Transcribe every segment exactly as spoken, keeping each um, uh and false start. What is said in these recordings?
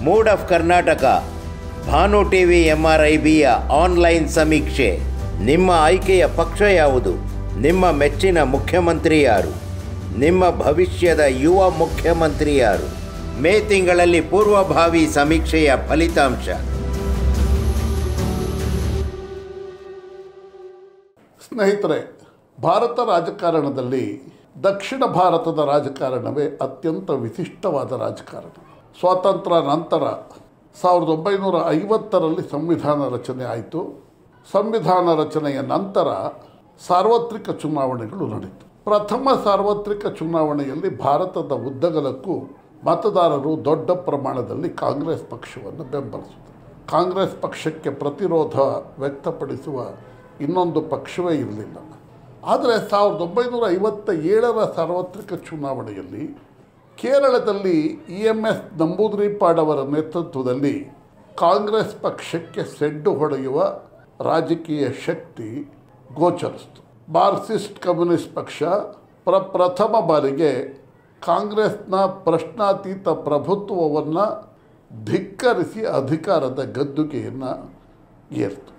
Mood of Karnataka Bhanu TV ಎಂಆರ್ಐಬಿಯ online ಸಮೀಕ್ಷೆ. ನಿಮ್ಮ ಆಯ್ಕೆಯ ಪಕ್ಷ ಯಾವುದು? ನಿಮ್ಮ ಮೆಚ್ಚಿನ ಮುಖ್ಯಮಂತ್ರಿ ಯಾರು? ನಿಮ್ಮ ಭವಿಷ್ಯದ ಯುವ ಮುಖ್ಯಮಂತ್ರಿ ಯಾರು? ಮೇ ತಿಂಗಳಲ್ಲಿ ಪೂರ್ವಭಾವಿ ಸಮೀಕ್ಷೆಯ ಫಲಿತಾಂಶ. ಸ್ನೇಹಿತರೆ, ಭಾರತ ರಾಜಕಾರಣದಲ್ಲಿ ದಕ್ಷಿಣ ಭಾರತದ ರಾಜಕಾರಣವೇ ಅತ್ಯಂತ ವಿಶಿಷ್ಟವಾದ ರಾಜಕಾರಣ. ಸ್ವಾತಂತ್ರ್ಯ ನಂತರ ಸಾವಿರದ ಒಂಬೈನೂರ ಐವತ್ತರಲ್ಲಿ ಸಂವಿಧಾನ ರಚನೆ ಆಯಿತು. ಸಂವಿಧಾನ ರಚನೆಯ ನಂತರ ಸಾರ್ವತ್ರಿಕ ಚುನಾವಣೆಗಳು ನಡೆಯಿತು. ಪ್ರಥಮ ಸಾರ್ವತ್ರಿಕ ಚುನಾವಣೆಯಲ್ಲಿ ಭಾರತದ ಉದ್ದಗಲಕ್ಕೂ ಮತದಾರರು ದೊಡ್ಡ ಪ್ರಮಾಣದಲ್ಲಿ ಕಾಂಗ್ರೆಸ್ ಪಕ್ಷವನ್ನು ಬೆಂಬಲಿಸಿದರು. ಕಾಂಗ್ರೆಸ್ ಪಕ್ಷಕ್ಕೆ ಪ್ರತಿರೋಧ ವ್ಯಕ್ತಪಡಿಸುವ ಇನ್ನೊಂದು ಪಕ್ಷವೇ ಇರಲಿಲ್ಲ. ಆದರೆ ಸಾವಿರದ ಒಂಬೈನೂರ ಐವತ್ತ ಏಳರ ಸಾರ್ವತ್ರಿಕ ಚುನಾವಣೆಯಲ್ಲಿ ಕೇರಳದಲ್ಲಿ ಇ ಎಮ್ ಎಸ್ ನಂಬೂದಿರಿಪಾಡ್ ಅವರ ನೇತೃತ್ವದಲ್ಲಿ ಕಾಂಗ್ರೆಸ್ ಪಕ್ಷಕ್ಕೆ ಸೆಡ್ಡು ಹೊಡೆಯುವ ರಾಜಕೀಯ ಶಕ್ತಿ ಗೋಚರಿಸಿತು. ಮಾರ್ಕ್ಸಿಸ್ಟ್ ಕಮ್ಯುನಿಸ್ಟ್ ಪಕ್ಷ ಪ್ರಪ್ರಥಮ ಬಾರಿಗೆ ಕಾಂಗ್ರೆಸ್ನ ಪ್ರಶ್ನಾತೀತ ಪ್ರಭುತ್ವವನ್ನು ಧಿಕ್ಕರಿಸಿ ಅಧಿಕಾರದ ಗದ್ದುಗೆಯನ್ನು ಏರಿತು.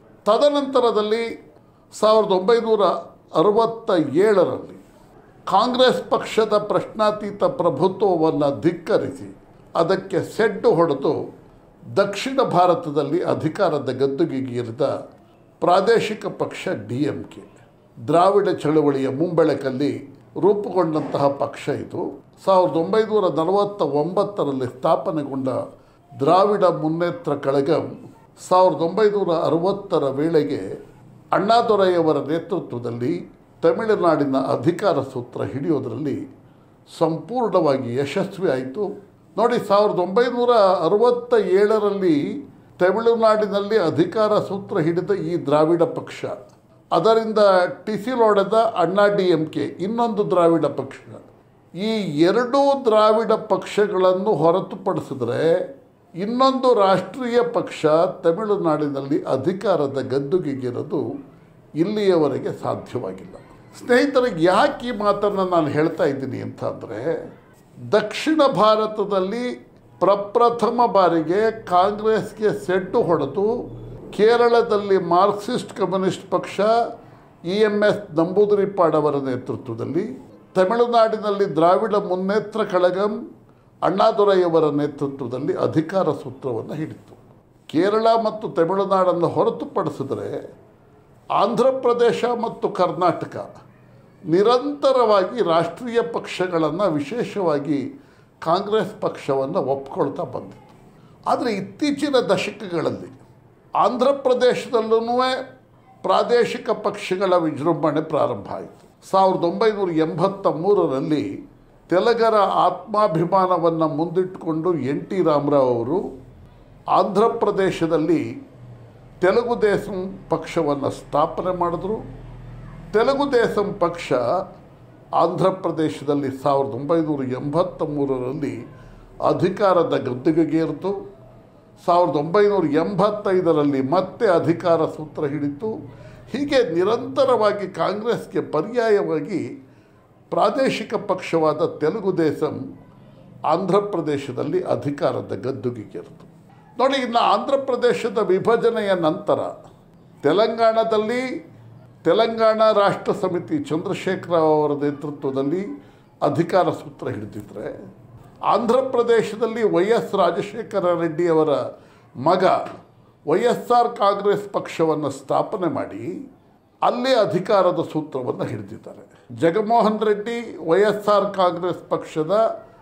ತದನಂತರದಲ್ಲಿ ಸಾವಿರದ ಒಂಬೈನೂರ ಅರವತ್ತ ಏಳರಲ್ಲಿ ಕಾಂಗ್ರೆಸ್ ಪಕ್ಷದ ಪ್ರಶ್ನಾತೀತ ಪ್ರಭುತ್ವವನ್ನು ಧಿಕ್ಕರಿಸಿ ಅದಕ್ಕೆ ಸೆಡ್ಡು ಹೊಡೆದು ದಕ್ಷಿಣ ಭಾರತದಲ್ಲಿ ಅಧಿಕಾರದ ಗದ್ದುಗೆಗೇರಿದ ಪ್ರಾದೇಶಿಕ ಪಕ್ಷ ಡಿ ಎಂ ಕೆ, ದ್ರಾವಿಡ ಚಳವಳಿಯ ಮುಂಬೆಳಕಲ್ಲಿ ರೂಪುಗೊಂಡಂತಹ ಪಕ್ಷ ಇದು. ಸಾವಿರದ ಒಂಬೈನೂರ ನಲವತ್ತ ಒಂಬತ್ತರಲ್ಲಿ ಸ್ಥಾಪನೆಗೊಂಡ ದ್ರಾವಿಡ ಮುನ್ನೇತ್ರ ಕಳಗಂ ಸಾವಿರದ ಒಂಬೈನೂರ ಅರವತ್ತರ ವೇಳೆಗೆ ಅಣ್ಣಾದೊರೈಯವರ ನೇತೃತ್ವದಲ್ಲಿ ತಮಿಳುನಾಡಿನ ಅಧಿಕಾರ ಸೂತ್ರ ಹಿಡಿಯೋದರಲ್ಲಿ ಸಂಪೂರ್ಣವಾಗಿ ಯಶಸ್ವಿ ಆಯಿತು. ನೋಡಿ, ಸಾವಿರದ ಒಂಬೈನೂರ ಅರವತ್ತ ಏಳರಲ್ಲಿ ತಮಿಳುನಾಡಿನಲ್ಲಿ ಅಧಿಕಾರ ಸೂತ್ರ ಹಿಡಿದ ಈ ದ್ರಾವಿಡ ಪಕ್ಷ, ಅದರಿಂದ ಟಿಸಿಲೊಡೆದ ಅಣ್ಣಾ ಡಿ ಎಂ ಕೆ ಇನ್ನೊಂದು ದ್ರಾವಿಡ ಪಕ್ಷ, ಈ ಎರಡೂ ದ್ರಾವಿಡ ಪಕ್ಷಗಳನ್ನು ಹೊರತುಪಡಿಸಿದರೆ ಇನ್ನೊಂದು ರಾಷ್ಟ್ರೀಯ ಪಕ್ಷ ತಮಿಳುನಾಡಿನಲ್ಲಿ ಅಧಿಕಾರದ ಗದ್ದುಗೆಗಿರೋದು ಇಲ್ಲಿಯವರೆಗೆ ಸಾಧ್ಯವಾಗಿಲ್ಲ. ಸ್ನೇಹಿತರಿಗೆ, ಯಾಕೆ ಈ ಮಾತನ್ನು ನಾನು ಹೇಳ್ತಾ ಇದ್ದೀನಿ ಅಂತಂದರೆ, ದಕ್ಷಿಣ ಭಾರತದಲ್ಲಿ ಪ್ರಪ್ರಥಮ ಬಾರಿಗೆ ಕಾಂಗ್ರೆಸ್ಗೆ ಸೆಡ್ಡು ಹೊಡೆದು ಕೇರಳದಲ್ಲಿ ಮಾರ್ಕ್ಸಿಸ್ಟ್ ಕಮ್ಯುನಿಸ್ಟ್ ಪಕ್ಷ ಇ ಎಮ್ ಎಸ್ ನಂಬೂದಿರಿಪಾಡ್ ಅವರ ನೇತೃತ್ವದಲ್ಲಿ, ತಮಿಳುನಾಡಿನಲ್ಲಿ ದ್ರಾವಿಡ ಮುನ್ನೇತ್ರ ಕಳಗಂ ಅಣ್ಣಾದೊರೈಯವರ ನೇತೃತ್ವದಲ್ಲಿ ಅಧಿಕಾರ ಸೂತ್ರವನ್ನು ಹಿಡಿತು. ಕೇರಳ ಮತ್ತು ತಮಿಳುನಾಡನ್ನು ಹೊರತುಪಡಿಸಿದರೆ ಆಂಧ್ರ ಪ್ರದೇಶ ಮತ್ತು ಕರ್ನಾಟಕ ನಿರಂತರವಾಗಿ ರಾಷ್ಟ್ರೀಯ ಪಕ್ಷಗಳನ್ನು, ವಿಶೇಷವಾಗಿ ಕಾಂಗ್ರೆಸ್ ಪಕ್ಷವನ್ನು ಒಪ್ಕೊಳ್ತಾ ಬಂದಿತ್ತು. ಆದರೆ ಇತ್ತೀಚಿನ ದಶಕಗಳಲ್ಲಿ ಆಂಧ್ರ ಪ್ರದೇಶದಲ್ಲೂ ಪ್ರಾದೇಶಿಕ ಪಕ್ಷಗಳ ವಿಜೃಂಭಣೆ ಪ್ರಾರಂಭ ಆಯಿತು. ಸಾವಿರದ ಒಂಬೈನೂರ ಎಂಬತ್ತ ಮೂರರಲ್ಲಿ ತೆಲುಗರ ಆತ್ಮಾಭಿಮಾನವನ್ನು ಮುಂದಿಟ್ಟುಕೊಂಡು ಎನ್ ಟಿ ರಾಮರಾವ್ ಅವರು ಆಂಧ್ರ ಪ್ರದೇಶದಲ್ಲಿ ತೆಲುಗು ದೇಶಂ ಪಕ್ಷವನ್ನು ಸ್ಥಾಪನೆ ಮಾಡಿದ್ರು. ತೆಲುಗು ದೇಶಂ ಪಕ್ಷ ಆಂಧ್ರ ಪ್ರದೇಶದಲ್ಲಿ ಸಾವಿರದ ಒಂಬೈನೂರ ಎಂಬತ್ತ ಮೂರರಲ್ಲಿ ಅಧಿಕಾರದ ಗದ್ದುಗೆಗೇರಿತು. ಸಾವಿರದ ಒಂಬೈನೂರ ಎಂಬತ್ತೈದರಲ್ಲಿ ಮತ್ತೆ ಅಧಿಕಾರ ಸೂತ್ರ ಹಿಡಿತು. ಹೀಗೆ ನಿರಂತರವಾಗಿ ಕಾಂಗ್ರೆಸ್ಗೆ ಪರ್ಯಾಯವಾಗಿ ಪ್ರಾದೇಶಿಕ ಪಕ್ಷವಾದ ತೆಲುಗು ದೇಶಂ ಆಂಧ್ರ ಪ್ರದೇಶದಲ್ಲಿ ಅಧಿಕಾರದ ಗದ್ದುಗೆಗೇರಿತು. ನೋಡಿ, ಇನ್ನು ಆಂಧ್ರ ಪ್ರದೇಶದ ವಿಭಜನೆಯ ನಂತರ ತೆಲಂಗಾಣದಲ್ಲಿ ತೆಲಂಗಾಣ ರಾಷ್ಟ್ರ ಸಮಿತಿ ಚಂದ್ರಶೇಖರ ಅವರ ನೇತೃತ್ವದಲ್ಲಿ ಅಧಿಕಾರ ಸೂತ್ರ ಹಿಡಿದಿದ್ದರೆ, ಆಂಧ್ರ ಪ್ರದೇಶದಲ್ಲಿ ವೈ ಎಸ್ ರಾಜಶೇಖರ ರೆಡ್ಡಿ ಅವರ ಮಗ ವೈ ಎಸ್ ಆರ್ ಕಾಂಗ್ರೆಸ್ ಪಕ್ಷವನ್ನು ಸ್ಥಾಪನೆ ಮಾಡಿ ಅಲ್ಲೇ ಅಧಿಕಾರದ ಸೂತ್ರವನ್ನು ಹಿಡಿದಿದ್ದಾರೆ. Jaganmohan Reddy Y S R Congress ಪಕ್ಷದ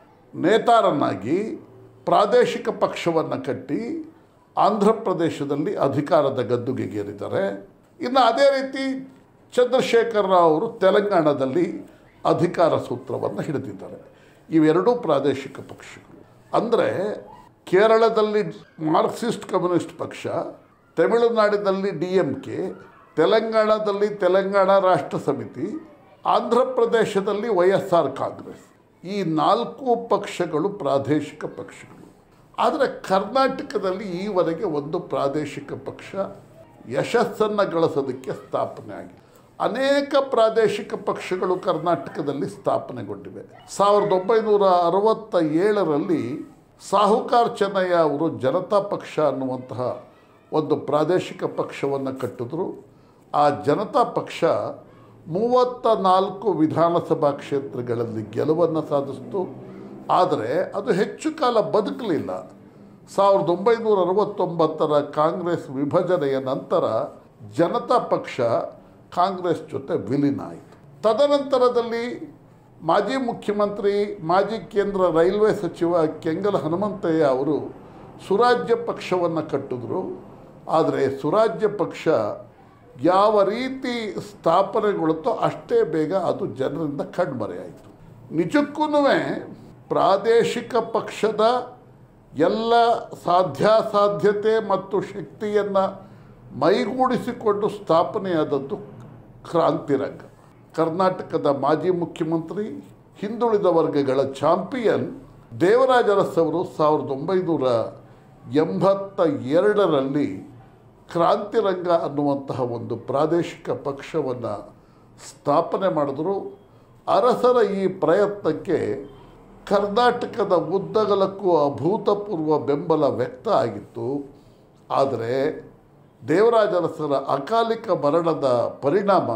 ನೇತಾರನಾಗಿ ಪ್ರಾದೇಶಿಕ ಪಕ್ಷವನ್ನು ಕಟ್ಟಿ ಆಂಧ್ರ ಪ್ರದೇಶದಲ್ಲಿ ಅಧಿಕಾರದ ಗದ್ದುಗೆಗೇರಿದ್ದಾರೆ. ಇನ್ನು ಅದೇ ರೀತಿ ಚಂದ್ರಶೇಖರ ರಾವ್ ಅವರು ತೆಲಂಗಾಣದಲ್ಲಿ ಅಧಿಕಾರ ಸೂತ್ರವನ್ನು ಹಿಡಿದಿದ್ದಾರೆ. ಇವೆರಡೂ ಪ್ರಾದೇಶಿಕ ಪಕ್ಷಗಳು. ಅಂದರೆ ಕೇರಳದಲ್ಲಿ ಮಾರ್ಕ್ಸಿಸ್ಟ್ ಕಮ್ಯುನಿಸ್ಟ್ ಪಕ್ಷ, ತಮಿಳುನಾಡಿನಲ್ಲಿ ಡಿ ಎಂ ಕೆ, ತೆಲಂಗಾಣದಲ್ಲಿ ತೆಲಂಗಾಣ ರಾಷ್ಟ್ರ ಸಮಿತಿ, ಆಂಧ್ರ ಪ್ರದೇಶದಲ್ಲಿ ವೈ ಎಸ್ ಆರ್ ಕಾಂಗ್ರೆಸ್. ಈ ನಾಲ್ಕು ಪಕ್ಷಗಳು ಪ್ರಾದೇಶಿಕ ಪಕ್ಷಗಳು. ಆದರೆ ಕರ್ನಾಟಕದಲ್ಲಿ ಈವರೆಗೆ ಒಂದು ಪ್ರಾದೇಶಿಕ ಪಕ್ಷ ಯಶಸ್ಸನ್ನು ಗಳಿಸೋದಕ್ಕೆ ಸ್ಥಾಪನೆ ಆಗಿದೆ. ಅನೇಕ ಪ್ರಾದೇಶಿಕ ಪಕ್ಷಗಳು ಕರ್ನಾಟಕದಲ್ಲಿ ಸ್ಥಾಪನೆಗೊಂಡಿವೆ. ಸಾವಿರದ ಒಂಬೈನೂರ ಅರವತ್ತ ಏಳರಲ್ಲಿ ಸಾಹುಕಾರ್ ಚೆನ್ನಯ್ಯ ಅವರು ಜನತಾ ಪಕ್ಷ ಅನ್ನುವಂತಹ ಒಂದು ಪ್ರಾದೇಶಿಕ ಪಕ್ಷವನ್ನು ಕಟ್ಟಿದ್ರು. ಆ ಜನತಾ ಪಕ್ಷ ಮೂವತ್ತ ನಾಲ್ಕು ವಿಧಾನಸಭಾ ಕ್ಷೇತ್ರಗಳಲ್ಲಿ ಗೆಲುವನ್ನು ಸಾಧಿಸಿತು. ಆದರೆ ಅದು ಹೆಚ್ಚು ಕಾಲ ಬದುಕಲಿಲ್ಲ. ಸಾವಿರದ ಒಂಬೈನೂರ ಅರವತ್ತೊಂಬತ್ತರ ಕಾಂಗ್ರೆಸ್ ವಿಭಜನೆಯ ನಂತರ ಜನತಾ ಪಕ್ಷ ಕಾಂಗ್ರೆಸ್ ಜೊತೆ ವಿಲೀನ ಆಯಿತು. ತದನಂತರದಲ್ಲಿ ಮಾಜಿ ಮುಖ್ಯಮಂತ್ರಿ, ಮಾಜಿ ಕೇಂದ್ರ ರೈಲ್ವೆ ಸಚಿವ ಕೆಂಗಲ್ ಹನುಮಂತಯ್ಯ ಅವರು ಸುರಾಜ್ಯ ಪಕ್ಷವನ್ನು ಕಟ್ಟಿದ್ರು. ಆದರೆ ಸುರಾಜ್ಯ ಪಕ್ಷ ಯಾವ ರೀತಿ ಸ್ಥಾಪನೆಗೊಳ್ಳುತ್ತೋ ಅಷ್ಟೇ ಬೇಗ ಅದು ಜನರಿಂದ ಕಣ್ಮರೆಯಾಯಿತು. ನಿಜಕ್ಕೂ ಪ್ರಾದೇಶಿಕ ಪಕ್ಷದ ಎಲ್ಲ ಸಾಧ್ಯಾಸಾಧ್ಯತೆ ಮತ್ತು ಶಕ್ತಿಯನ್ನು ಮೈಗೂಡಿಸಿಕೊಂಡು ಸ್ಥಾಪನೆಯಾದದ್ದು ಕ್ರಾಂತಿರಂಗ. ಕರ್ನಾಟಕದ ಮಾಜಿ ಮುಖ್ಯಮಂತ್ರಿ, ಹಿಂದುಳಿದ ವರ್ಗಗಳ ಚಾಂಪಿಯನ್ ದೇವರಾಜ ಅರಸು ಅವರು ಸಾವಿರದ ಒಂಬೈನೂರ ಎಂಬತ್ತ ಎರಡರಲ್ಲಿ ಕ್ರಾಂತಿರಂಗ ಅನ್ನುವಂತಹ ಒಂದು ಪ್ರಾದೇಶಿಕ ಪಕ್ಷವನ್ನು ಸ್ಥಾಪನೆ ಮಾಡಿದ್ರು. ಅರಸರ ಈ ಪ್ರಯತ್ನಕ್ಕೆ ಕರ್ನಾಟಕದ ಉದ್ದಗಲಕ್ಕೂ ಅಭೂತಪೂರ್ವ ಬೆಂಬಲ ವ್ಯಕ್ತ ಆಗಿತ್ತು. ಆದರೆ ದೇವರಾಜ ಅರಸರ ಅಕಾಲಿಕ ಮರಣದ ಪರಿಣಾಮ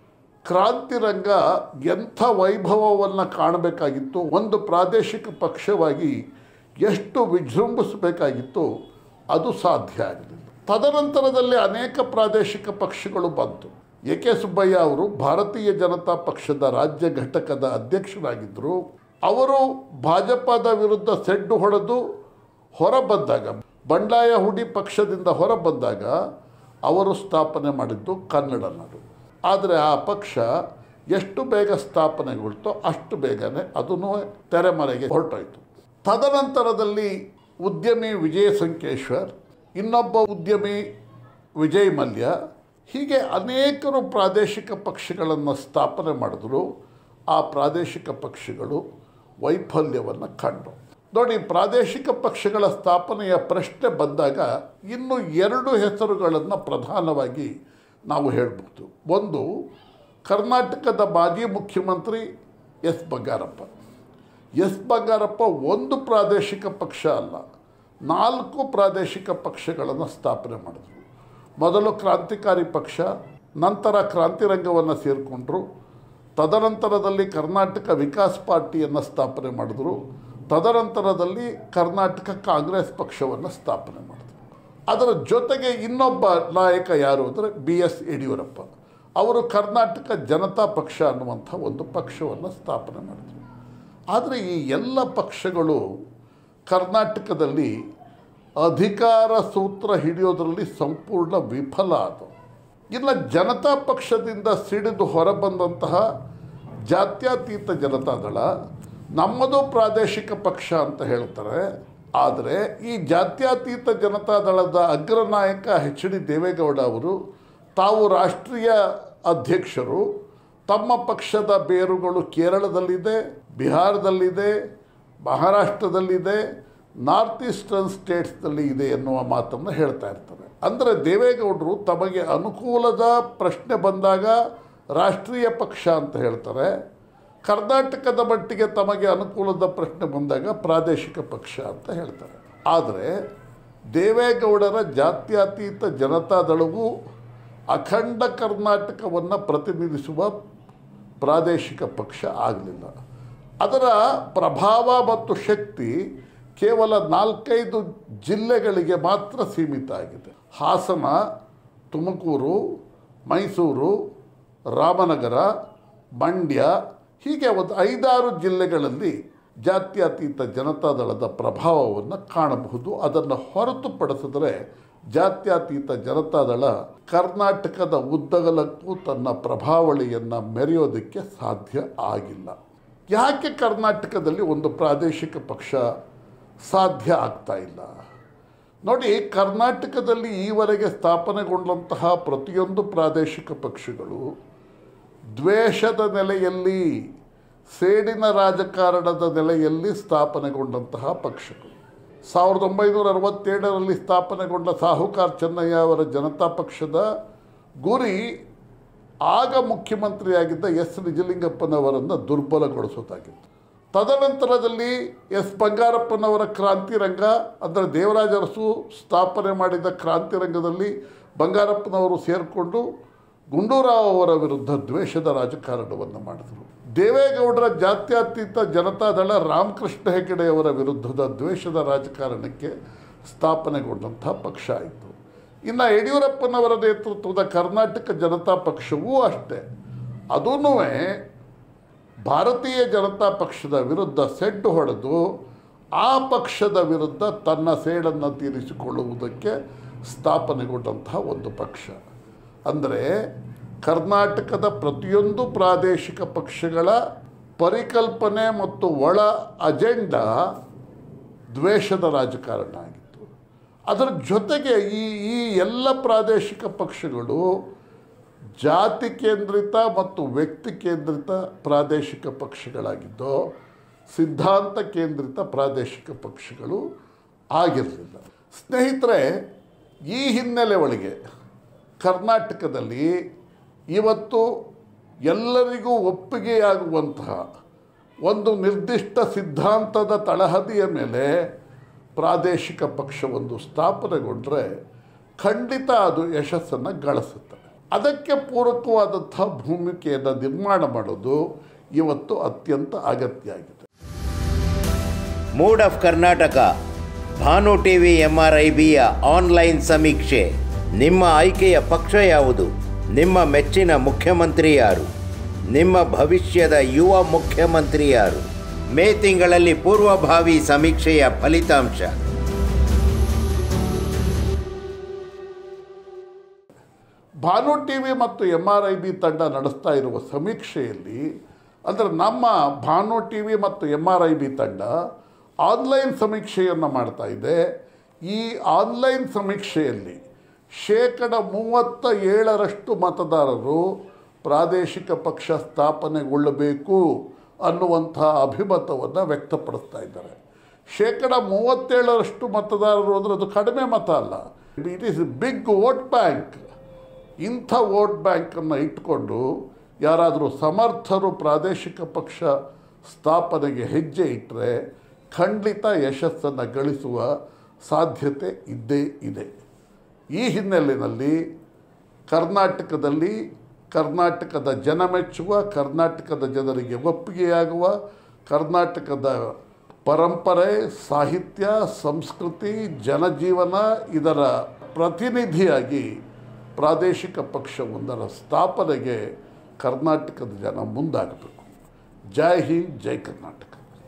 ಕ್ರಾಂತಿರಂಗ ಎಂಥ ವೈಭವವನ್ನು ಕಾಣಬೇಕಾಗಿತ್ತು, ಒಂದು ಪ್ರಾದೇಶಿಕ ಪಕ್ಷವಾಗಿ ಎಷ್ಟು ವಿಜೃಂಭಿಸಬೇಕಾಗಿತ್ತು, ಅದು ಸಾಧ್ಯ ಆಗಲಿಲ್ಲ. ತದನಂತರದಲ್ಲಿ ಅನೇಕ ಪ್ರಾದೇಶಿಕ ಪಕ್ಷಗಳು ಬಂತು. ಎ ಕೆ ಸುಬ್ಬಯ್ಯ ಅವರು ಭಾರತೀಯ ಜನತಾ ಪಕ್ಷದ ರಾಜ್ಯ ಘಟಕದ ಅಧ್ಯಕ್ಷರಾಗಿದ್ದರು. ಅವರು ಭಾಜಪದ ವಿರುದ್ಧ ಸೆಡ್ಡು ಹೊಡೆದು ಹೊರಬಂದಾಗ, ಬಂಡಾಯ ಹುಡಿ ಪಕ್ಷದಿಂದ ಹೊರಬಂದಾಗ ಅವರು ಸ್ಥಾಪನೆ ಮಾಡಿದ್ದು ಕನ್ನಡ ನಾಡು. ಆದರೆ ಆ ಪಕ್ಷ ಎಷ್ಟು ಬೇಗ ಸ್ಥಾಪನೆಗೊಳ್ತೋ ಅಷ್ಟು ಬೇಗನೆ ಅದನ್ನು ತೆರೆಮರೆಗೆ ಹೊರಟೋಯ್ತು. ತದನಂತರದಲ್ಲಿ ಉದ್ಯಮಿ ವಿಜಯ ಸಂಕೇಶ್ವರ್, ಇನ್ನೊಬ್ಬ ಉದ್ಯಮಿ ವಿಜಯ್ ಮಲ್ಯ, ಹೀಗೆ ಅನೇಕರು ಪ್ರಾದೇಶಿಕ ಪಕ್ಷಗಳನ್ನು ಸ್ಥಾಪನೆ ಮಾಡಿದ್ರು. ಆ ಪ್ರಾದೇಶಿಕ ಪಕ್ಷಗಳು ವೈಫಲ್ಯವನ್ನು ಕಂಡು. ನೋಡಿ, ಪ್ರಾದೇಶಿಕ ಪಕ್ಷಗಳ ಸ್ಥಾಪನೆಯ ಪ್ರಶ್ನೆ ಬಂದಾಗ ಇನ್ನು ಎರಡು ಹೆಸರುಗಳನ್ನು ಪ್ರಧಾನವಾಗಿ ನಾವು ಹೇಳ್ಬೋದು. ಒಂದು, ಕರ್ನಾಟಕದ ಮಾಜಿ ಮುಖ್ಯಮಂತ್ರಿ ಎಸ್ ಬಂಗಾರಪ್ಪ. ಎಸ್ ಬಂಗಾರಪ್ಪ ಒಂದು ಪ್ರಾದೇಶಿಕ ಪಕ್ಷ ಅಲ್ಲ, ನಾಲ್ಕು ಪ್ರಾದೇಶಿಕ ಪಕ್ಷಗಳನ್ನು ಸ್ಥಾಪನೆ ಮಾಡಿದ್ರು. ಮೊದಲು ಕ್ರಾಂತಿಕಾರಿ ಪಕ್ಷ, ನಂತರ ಕ್ರಾಂತಿರಂಗವನ್ನು ಸೇರಿಕೊಂಡ್ರು. ತದನಂತರದಲ್ಲಿ ಕರ್ನಾಟಕ ವಿಕಾಸ್ ಪಾರ್ಟಿಯನ್ನು ಸ್ಥಾಪನೆ ಮಾಡಿದ್ರು. ತದನಂತರದಲ್ಲಿ ಕರ್ನಾಟಕ ಕಾಂಗ್ರೆಸ್ ಪಕ್ಷವನ್ನು ಸ್ಥಾಪನೆ ಮಾಡಿದ್ರು. ಅದರ ಜೊತೆಗೆ ಇನ್ನೊಬ್ಬ ನಾಯಕ ಯಾರು ಅಂದರೆ ಬಿ ಎಸ್ ಯಡಿಯೂರಪ್ಪ ಅವರು ಕರ್ನಾಟಕ ಜನತಾ ಪಕ್ಷ ಅನ್ನುವಂಥ ಒಂದು ಪಕ್ಷವನ್ನು ಸ್ಥಾಪನೆ ಮಾಡಿದರು. ಆದರೆ ಈ ಎಲ್ಲ ಪಕ್ಷಗಳು ಕರ್ನಾಟಕದಲ್ಲಿ ಅಧಿಕಾರ ಸೂತ್ರ ಹಿಡಿಯೋದರಲ್ಲಿ ಸಂಪೂರ್ಣ ವಿಫಲ ಆದವು. ಇನ್ನು ಜನತಾ ಪಕ್ಷದಿಂದ ಸಿಡಿದು ಹೊರಬಂದಂತಹ ಜಾತ್ಯತೀತ ಜನತಾದಳ ನಮ್ಮದು ಪ್ರಾದೇಶಿಕ ಪಕ್ಷ ಅಂತ ಹೇಳ್ತಾರೆ. ಆದರೆ ಈ ಜಾತ್ಯತೀತ ಜನತಾದಳದ ಅಗ್ರನಾಯಕ ಎಚ್ ಡಿ ದೇವೇಗೌಡ ಅವರು ತಾವು ರಾಷ್ಟ್ರೀಯ ಅಧ್ಯಕ್ಷರು, ತಮ್ಮ ಪಕ್ಷದ ಬೇರುಗಳು ಕೇರಳದಲ್ಲಿದೆ, ಬಿಹಾರದಲ್ಲಿದೆ, ಮಹಾರಾಷ್ಟ್ರದಲ್ಲಿದೆ, ನಾರ್ತ್ ಈಸ್ಟರ್ನ್ ಸ್ಟೇಟ್ಸ್ನಲ್ಲಿ ಇದೆ ಎನ್ನುವ ಮಾತನ್ನು ಹೇಳ್ತಾ ಇರ್ತಾರೆ. ಅಂದರೆ ದೇವೇಗೌಡರು ತಮಗೆ ಅನುಕೂಲದ ಪ್ರಶ್ನೆ ಬಂದಾಗ ರಾಷ್ಟ್ರೀಯ ಪಕ್ಷ ಅಂತ ಹೇಳ್ತಾರೆ, ಕರ್ನಾಟಕದ ಮಟ್ಟಿಗೆ ತಮಗೆ ಅನುಕೂಲದ ಪ್ರಶ್ನೆ ಬಂದಾಗ ಪ್ರಾದೇಶಿಕ ಪಕ್ಷ ಅಂತ ಹೇಳ್ತಾರೆ. ಆದರೆ ದೇವೇಗೌಡರ ಜಾತ್ಯತೀತ ಜನತಾದಳವು ಅಖಂಡ ಕರ್ನಾಟಕವನ್ನು ಪ್ರತಿನಿಧಿಸುವ ಪ್ರಾದೇಶಿಕ ಪಕ್ಷ ಆಗಲಿಲ್ಲ. ಅದರ ಪ್ರಭಾವ ಮತ್ತು ಶಕ್ತಿ ಕೇವಲ ನಾಲ್ಕೈದು ಜಿಲ್ಲೆಗಳಿಗೆ ಮಾತ್ರ ಸೀಮಿತ ಆಗಿದೆ. ಹಾಸನ, ತುಮಕೂರು, ಮೈಸೂರು, ರಾಮನಗರ, ಮಂಡ್ಯ, ಹೀಗೆ ಒಂದು ಐದಾರು ಜಿಲ್ಲೆಗಳಲ್ಲಿ ಜಾತ್ಯತೀತ ಜನತಾದಳದ ಪ್ರಭಾವವನ್ನು ಕಾಣಬಹುದು. ಅದನ್ನು ಹೊರತುಪಡಿಸಿದರೆ ಜಾತ್ಯತೀತ ಜನತಾದಳ ಕರ್ನಾಟಕದ ಉದ್ದಗಲಕ್ಕೂ ತನ್ನ ಪ್ರಭಾವಳಿಯನ್ನು ಮೆರೆಯೋದಕ್ಕೆ ಸಾಧ್ಯ ಆಗಿಲ್ಲ. ಯಾಕೆ ಕರ್ನಾಟಕದಲ್ಲಿ ಒಂದು ಪ್ರಾದೇಶಿಕ ಪಕ್ಷ ಸಾಧ್ಯ ಆಗ್ತಾ ಇಲ್ಲ? ನೋಡಿ, ಕರ್ನಾಟಕದಲ್ಲಿ ಈವರೆಗೆ ಸ್ಥಾಪನೆಗೊಂಡಂತಹ ಪ್ರತಿಯೊಂದು ಪ್ರಾದೇಶಿಕ ಪಕ್ಷಗಳು ದ್ವೇಷದ ನೆಲೆಯಲ್ಲಿ, ಸೇಡಿನ ರಾಜಕಾರಣದ ನೆಲೆಯಲ್ಲಿ ಸ್ಥಾಪನೆಗೊಂಡಂತಹ ಪಕ್ಷಗಳು. ಸಾವಿರದ ಒಂಬೈನೂರ ಅರವತ್ತೇಳರಲ್ಲಿ ಸ್ಥಾಪನೆಗೊಂಡ ಸಾಹುಕಾರ್ ಚೆನ್ನಯ್ಯ ಅವರ ಜನತಾ ಪಕ್ಷದ ಗುರಿ ಆಗ ಮುಖ್ಯಮಂತ್ರಿಯಾಗಿದ್ದ ಎಸ್ ನಿಜಲಿಂಗಪ್ಪನವರನ್ನು ದುರ್ಬಲಗೊಳಿಸೋದಾಗಿತ್ತು. ತದನಂತರದಲ್ಲಿ ಎಸ್ ಬಂಗಾರಪ್ಪನವರ ಕ್ರಾಂತಿರಂಗ ಅಂದರೆ ದೇವರಾಜ ಅರಸು ಸ್ಥಾಪನೆ ಮಾಡಿದ ಕ್ರಾಂತಿರಂಗದಲ್ಲಿ ಬಂಗಾರಪ್ಪನವರು ಸೇರಿಕೊಂಡು ಗುಂಡೂರಾವ್ ಅವರ ವಿರುದ್ಧ ದ್ವೇಷದ ರಾಜಕಾರಣವನ್ನು ಮಾಡಿದರು. ದೇವೇಗೌಡರ ಜಾತ್ಯತೀತ ಜನತಾದಳ ರಾಮಕೃಷ್ಣ ಹೆಗಡೆಯವರ ವಿರುದ್ಧದ ದ್ವೇಷದ ರಾಜಕಾರಣಕ್ಕೆ ಸ್ಥಾಪನೆಗೊಂಡಂಥ ಪಕ್ಷ ಆಯಿತು. ಇನ್ನು ಯಡಿಯೂರಪ್ಪನವರ ನೇತೃತ್ವದ ಕರ್ನಾಟಕ ಜನತಾ ಪಕ್ಷವೂ ಅಷ್ಟೇ, ಅದೂ ಭಾರತೀಯ ಜನತಾ ಪಕ್ಷದ ವಿರುದ್ಧ ಸೆಡ್ಡು ಹೊಡೆದು ಆ ಪಕ್ಷದ ವಿರುದ್ಧ ತನ್ನ ಸೇಡನ್ನು ತೀರಿಸಿಕೊಳ್ಳುವುದಕ್ಕೆ ಸ್ಥಾಪನೆಗೊಂಡಂಥ ಒಂದು ಪಕ್ಷ. ಅಂದರೆ ಕರ್ನಾಟಕದ ಪ್ರತಿಯೊಂದು ಪ್ರಾದೇಶಿಕ ಪಕ್ಷಗಳ ಪರಿಕಲ್ಪನೆ ಮತ್ತು ಒಳ ಅಜೆಂಡಾ ದ್ವೇಷದ ರಾಜಕಾರಣ ಆಗಿತ್ತು. ಅದರ ಜೊತೆಗೆ ಈ ಈ ಎಲ್ಲ ಪ್ರಾದೇಶಿಕ ಪಕ್ಷಗಳು ಜಾತಿ ಕೇಂದ್ರಿತ ಮತ್ತು ವ್ಯಕ್ತಿ ಕೇಂದ್ರಿತ ಪ್ರಾದೇಶಿಕ ಪಕ್ಷಗಳಾಗಿದ್ದು ಸಿದ್ಧಾಂತ ಕೇಂದ್ರಿತ ಪ್ರಾದೇಶಿಕ ಪಕ್ಷಗಳು ಆಗಿರಲಿಲ್ಲ. ಸ್ನೇಹಿತರೆ, ಈ ಹಿನ್ನೆಲೆ ಒಳಗೆ ಕರ್ನಾಟಕದಲ್ಲಿ ಇವತ್ತು ಎಲ್ಲರಿಗೂ ಒಪ್ಪಿಗೆಯಾಗುವಂತಹ ಒಂದು ನಿರ್ದಿಷ್ಟ ಸಿದ್ಧಾಂತದ ತಳಹದಿಯ ಮೇಲೆ ಪ್ರಾದೇಶಿಕ ಪಕ್ಷವೊಂದು ಸ್ಥಾಪನೆಗೊಂಡ್ರೆ ಖಂಡಿತ ಅದು ಯಶಸ್ಸನ್ನು ಗಳಿಸುತ್ತೆ. ಅದಕ್ಕೆ ಪೂರಕವಾದಂಥ ಭೂಮಿಕೆಯನ್ನು ನಿರ್ಮಾಣ ಮಾಡೋದು ಇವತ್ತು ಅತ್ಯಂತ ಅಗತ್ಯ ಆಗಿದೆ. Mood of Karnataka Bhanu TV ಎಂಆರ್ಐಬಿಯ ಆನ್ಲೈನ್ ಸಮೀಕ್ಷೆ. ನಿಮ್ಮ ಆಯ್ಕೆಯ ಪಕ್ಷ ಯಾವುದು? ನಿಮ್ಮ ಮೆಚ್ಚಿನ ಮುಖ್ಯಮಂತ್ರಿ ಯಾರು? ನಿಮ್ಮ ಭವಿಷ್ಯದ ಯುವ ಮುಖ್ಯಮಂತ್ರಿ ಯಾರು? ಮೇ ತಿಂಗಳಲ್ಲಿ ಪೂರ್ವಭಾವಿ ಸಮೀಕ್ಷೆಯ ಫಲಿತಾಂಶ. ಭಾನು ಟಿ ವಿ ಮತ್ತು ಎಮ್ ಆರ್ ಐ ಬಿ ತಂಡ ನಡೆಸ್ತಾ ಇರುವ ಸಮೀಕ್ಷೆಯಲ್ಲಿ, ಅಂದರೆ ನಮ್ಮ ಭಾನು ಟಿ ವಿ ಮತ್ತು ಎಮ್ ಆರ್ ಐ ಬಿ ತಂಡ ಆನ್ಲೈನ್ ಸಮೀಕ್ಷೆಯನ್ನು ಮಾಡ್ತಾ ಇದೆ. ಈ ಆನ್ಲೈನ್ ಸಮೀಕ್ಷೆಯಲ್ಲಿ ಶೇಕಡ ಮೂವತ್ತ ಏಳರಷ್ಟು ಮತದಾರರು ಪ್ರಾದೇಶಿಕ ಪಕ್ಷ ಸ್ಥಾಪನೆಗೊಳ್ಳಬೇಕು ಅನ್ನುವಂಥ ಅಭಿಮತವನ್ನು ವ್ಯಕ್ತಪಡಿಸ್ತಾ ಇದ್ದಾರೆ. ಶೇಕಡ ಮೂವತ್ತೇಳರಷ್ಟು ಮತದಾರರು ಅಂದರೆ ಅದು ಕಡಿಮೆ ಮತ ಅಲ್ಲ, it is big vote bank. ಇಂಥ ವೋಟ್ ಬ್ಯಾಂಕನ್ನು ಇಟ್ಕೊಂಡು ಯಾರಾದರೂ ಸಮರ್ಥರು ಪ್ರಾದೇಶಿಕ ಪಕ್ಷ ಸ್ಥಾಪನೆಗೆ ಹೆಜ್ಜೆ ಇಟ್ಟರೆ ಖಂಡಿತ ಯಶಸ್ಸನ್ನು ಗಳಿಸುವ ಸಾಧ್ಯತೆ ಇದ್ದೇ ಇದೆ. ಈ ಹಿನ್ನೆಲೆಯಲ್ಲಿ ಕರ್ನಾಟಕದಲ್ಲಿ ಕರ್ನಾಟಕದ ಜನ ಮೆಚ್ಚುವ, ಕರ್ನಾಟಕದ ಜನರಿಗೆ ಒಪ್ಪಿಗೆಯಾಗುವ, ಕರ್ನಾಟಕದ ಪರಂಪರೆ, ಸಾಹಿತ್ಯ, ಸಂಸ್ಕೃತಿ, ಜನಜೀವನ ಇದರ ಪ್ರತಿನಿಧಿಯಾಗಿ ಪ್ರಾದೇಶಿಕ ಪಕ್ಷವೊಂದರ ಸ್ಥಾಪನೆಗೆ ಕರ್ನಾಟಕದ ಜನ ಮುಂದಾಗಬೇಕು. ಜೈ ಹಿಂದ್, ಜೈ Karnataka.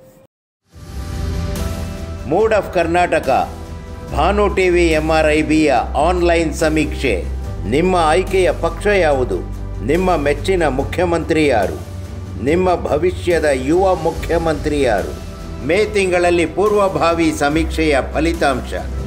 Mood of Karnataka Bhanu TV ಎಂಆರ್ಐಬಿಯ ಆನ್ಲೈನ್ ಸಮೀಕ್ಷೆ. ನಿಮ್ಮ ಆಯ್ಕೆಯ ಪಕ್ಷ ಯಾವುದು? ನಿಮ್ಮ ಮೆಚ್ಚಿನ ಮುಖ್ಯಮಂತ್ರಿ ಯಾರು? ನಿಮ್ಮ ಭವಿಷ್ಯದ ಯುವ ಮುಖ್ಯಮಂತ್ರಿ ಯಾರು? ಮೇ ತಿಂಗಳಲ್ಲಿ ಪೂರ್ವಭಾವಿ ಸಮೀಕ್ಷೆಯ ಫಲಿತಾಂಶ.